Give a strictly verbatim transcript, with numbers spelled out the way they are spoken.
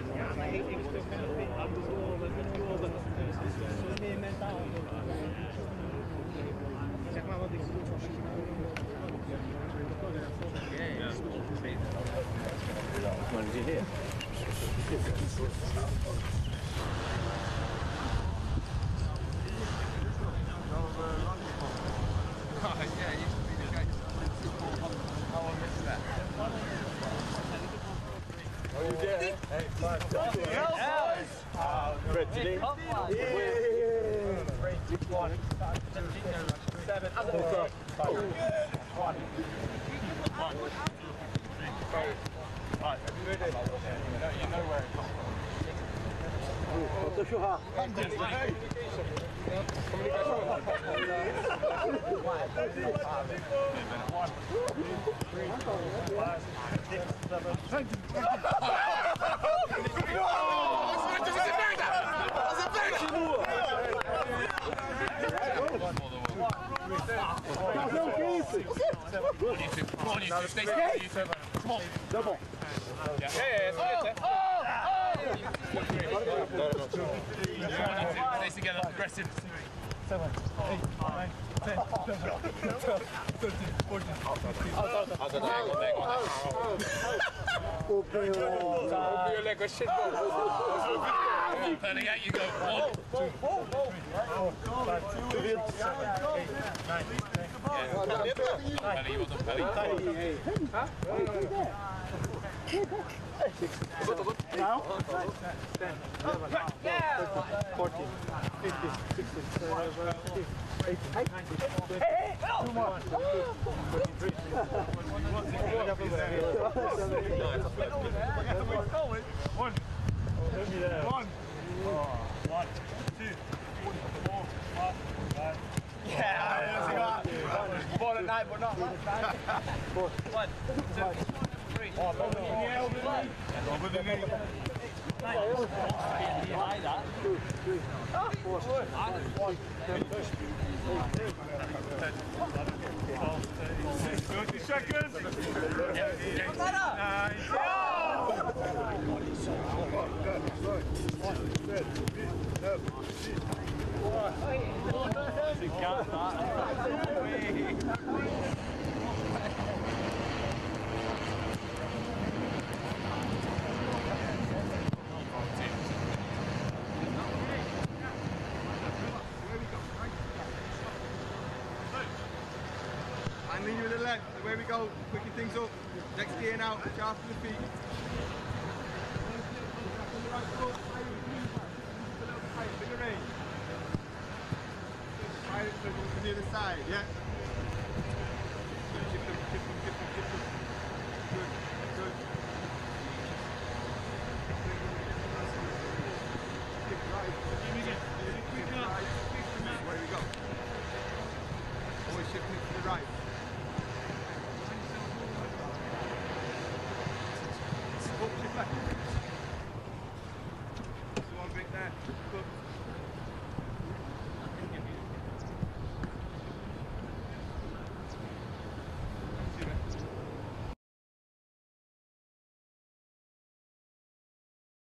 What did you hear? Yeah, it used to be the case. How I missed that. Oh, you did? Hey, five. Yeah, boys! Fred, today? Yeah! Three, one, seven, Five. one. Right, have you ready? You know where it comes from. Otoshua. Come on, yeah, yeah, yeah. Stay together, aggressive. Seven, eight, nine, ten, eleven, twelve, thirteen, fourteen, fifteen. Open your leg or shit. Penny out you go. One, two, three, four, five, six, seven, eight, nine, ten. Penny, you want them, Penny? Now? ten, eleven, twelve, fourteen, fifteen, sixteen, seventeen, eighteen, nineteen, twenty. Two more. twenty-three. One. One. One, two, three, four, five, five. Yeah, let's go. Ball at night, but not last night. Four. One, two, three. Oh, over the knee, over the knee. Over the knee. Behind that. Two, three, four, one, ten, twenty seconds. And lean you with the left, away we go, picking things up, next gear now, sharp to the feet. Bigger range. Try it to the other side, yeah? Shift them, shift them, shift them, shift them. Good, good. Shift right. Shift right. Away we go. Always shifting to the right.